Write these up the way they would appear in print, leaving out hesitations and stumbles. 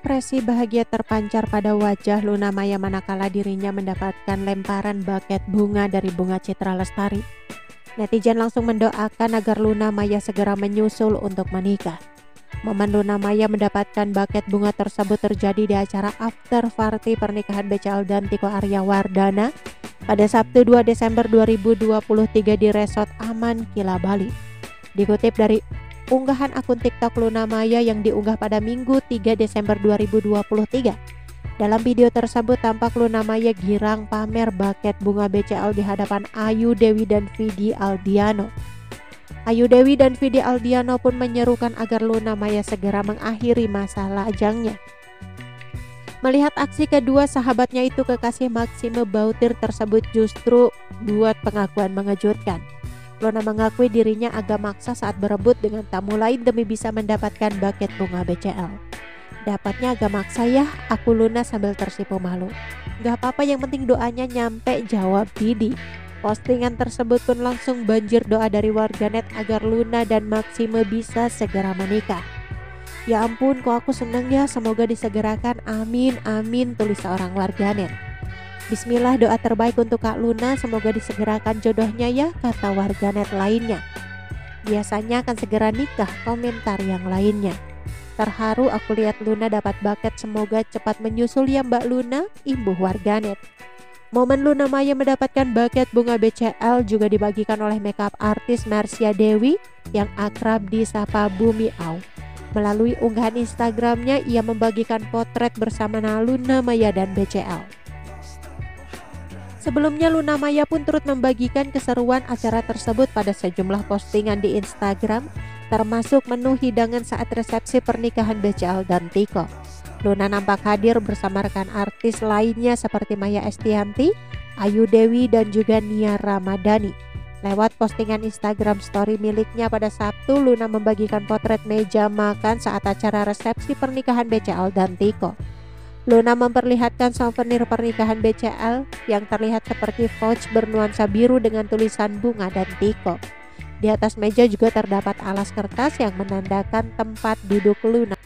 Ekspresi bahagia terpancar pada wajah Luna Maya manakala dirinya mendapatkan lemparan buket bunga dari Bunga Citra Lestari. Netizen langsung mendoakan agar Luna Maya segera menyusul untuk menikah. Momen Luna Maya mendapatkan buket bunga tersebut terjadi di acara after party pernikahan BCL dan Tiko Aryawardana pada Sabtu 2 Desember 2023 di Resort Aman Kila Bali. Dikutip dari unggahan akun TikTok Luna Maya yang diunggah pada Minggu 3 Desember 2023. Dalam video tersebut tampak Luna Maya girang pamer buket bunga BCL di hadapan Ayu Dewi dan Vidi Aldiano. Ayu Dewi dan Vidi Aldiano pun menyerukan agar Luna Maya segera mengakhiri masa lajangnya. Melihat aksi kedua sahabatnya itu, kekasih Maxime Bautir tersebut justru buat pengakuan mengejutkan. Luna mengakui dirinya agak maksa saat berebut dengan tamu lain demi bisa mendapatkan buket bunga BCL. Dapatnya agak maksa ya, aku Luna sambil tersipu malu. Gak apa-apa, yang penting doanya nyampe, jawab Vidi. Postingan tersebut pun langsung banjir doa dari warganet agar Luna dan Maxime bisa segera menikah. Ya ampun, kok aku seneng ya, semoga disegerakan, amin amin, tulis seorang warganet. Bismillah, doa terbaik untuk Kak Luna, semoga disegerakan jodohnya ya, kata warganet lainnya. Biasanya akan segera nikah, komentar yang lainnya. Terharu aku lihat Luna dapat buket, semoga cepat menyusul ya Mbak Luna, imbuh warganet. Momen Luna Maya mendapatkan buket bunga BCL juga dibagikan oleh makeup artis Marsha Dewi yang akrab disapa Bumi Au. Melalui unggahan Instagramnya, ia membagikan potret bersama Luna Maya dan BCL. Sebelumnya Luna Maya pun turut membagikan keseruan acara tersebut pada sejumlah postingan di Instagram, termasuk menu hidangan saat resepsi pernikahan BCL dan Tiko. Luna nampak hadir bersama rekan artis lainnya seperti Maya Estianty, Ayu Dewi dan juga Nia Ramadhani. Lewat postingan Instagram story miliknya pada Sabtu, Luna membagikan potret meja makan saat acara resepsi pernikahan BCL dan Tiko. Luna memperlihatkan souvenir pernikahan BCL yang terlihat seperti pouch bernuansa biru dengan tulisan bunga dan Tiko. Di atas meja juga terdapat alas kertas yang menandakan tempat duduk Luna.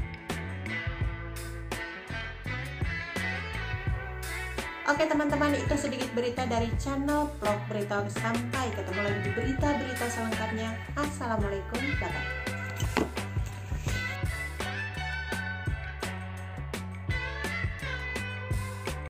Oke teman-teman, itu sedikit berita dari channel Vlog Berita. Sampai ketemu lagi di berita-berita selengkapnya. Assalamualaikum, bye-bye.